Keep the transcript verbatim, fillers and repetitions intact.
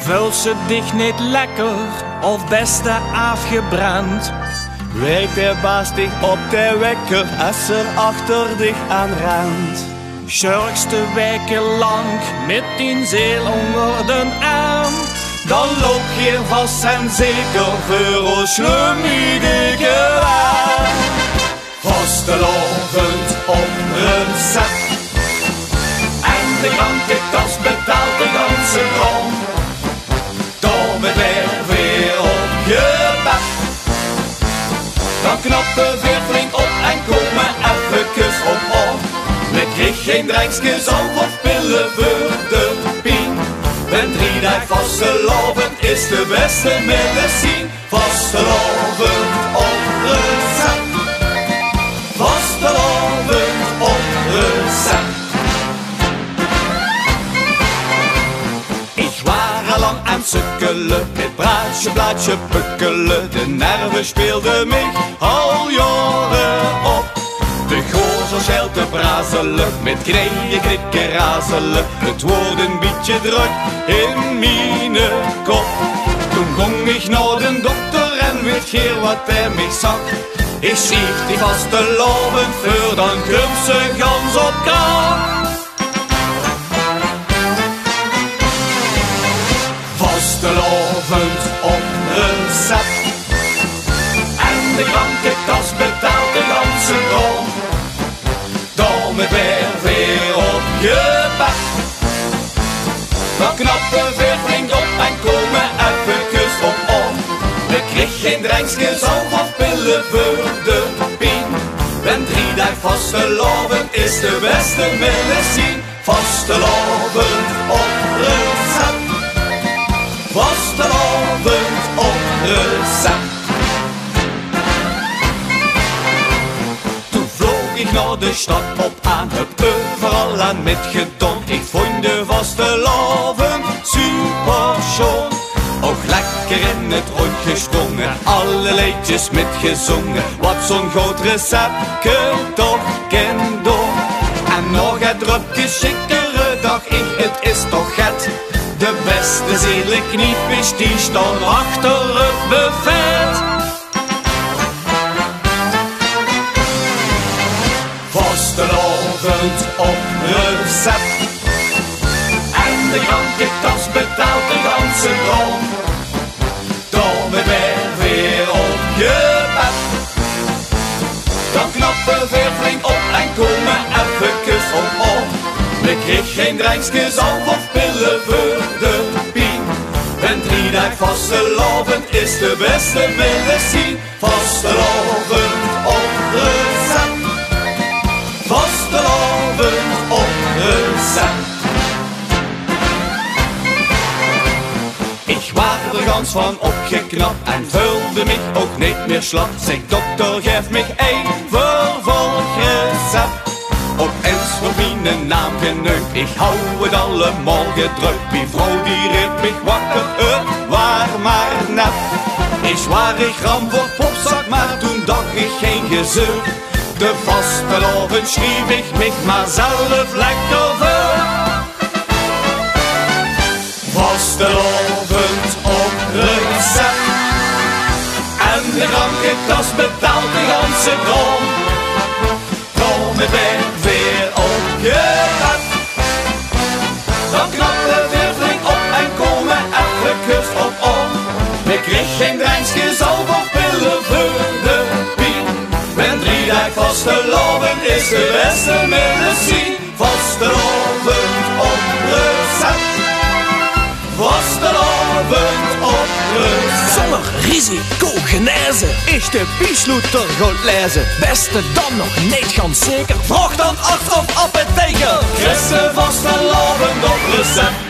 vult ze dicht niet lekker of beste afgebrand. Wijkt de baas dich op de wekker als er achter dich aan rent. Schurkste weken lang met die zeel onder de arm. Dan loop je vast en zeker voor ons schlummige waan. Vastelovend onder een zak. En de krankenkas betaalt de ganse grond. Dan met weer weer op je bek. Dan knappen weer flink op en komen even op op. We kreeg geen drankjes of pillen voor de pien. Ben drie dagen vastelovend is de beste medicine. Vastelovend onder een zak. Vastelovend onder een zak. Ik was lang aan het sukkelen, met praatje, blaadje, pukkelen. De nerven speelden mij al jaren op. De gozer zeilt te brazelen, met knieën krikken razelen. Het wordt een beetje druk in mijn kop. Toen ging ik naar de dokter en weet geen wat hij mij zag. Ik schreef die vastelovend voor, dan komt ze gans op kap. Vastelovend onder een zak. En de krankenkas betaalt de ganse grond. Dan met weer weer op je bek. Dan knappen weer flink op en komen even op om. We kreeg geen drankjes of pillen voor de pien. Ben drie dagen vastelovend is de beste medicine. Vastelovend onder een zak. Vastelovend onder een zak. Ik naar de stad op aan, heb overal aan metgedond. Ik vond de vastelovend super schoon. Ook lekker in het rond gesprongen, alle liedjes metgezongen. Wat zo'n goed receptje toch ken doen. En nog het drupje schikkere dag ik, het is toch het. De beste zeelenkniepjes die staan achter het buffet. Vastelovend op recept. En de krankenkas betaalt de ganse grond. Dan met weer weer op je bed. Dan knappen weer flink op en komen even op op. We kreeg geen drankjes of pillen voor de pien. Ben drie dagen vastelovend is de beste medicine. Vastelovend op recept. Vastelovend onder een zak. Ik was er gans van opgeknapt en vulde mich ook niet meer slap. Zeg dokter, geef mich een vervolgrecept. Op eens voor mijn naam geneukt, ik hou het allemaal gedrukt. Die vrouw die reed mich wakker, het waar maar nep. Ik zware gram voor popzak, maar toen dacht ik geen gezeur. De vastelovend schreef ik mich maar zelf lekker voor. Vastelovend op recept. En de krankenkas betaalt de ganse grond. Kom met weer weer op je bed. Dan knappen weer flink op en komen even op om. Ik kreeg geen drankjes of pillen voor de pien. Ben drie dagen vastelovend is de beste medicine. Vastelovend op recept. Vastelovend op recept. Zonder risico genezen is de biesloeter goed lezen. Beste dan nog niet gaan zeker. Vraag dan arts of apotheker. Christen vastelovend op recept.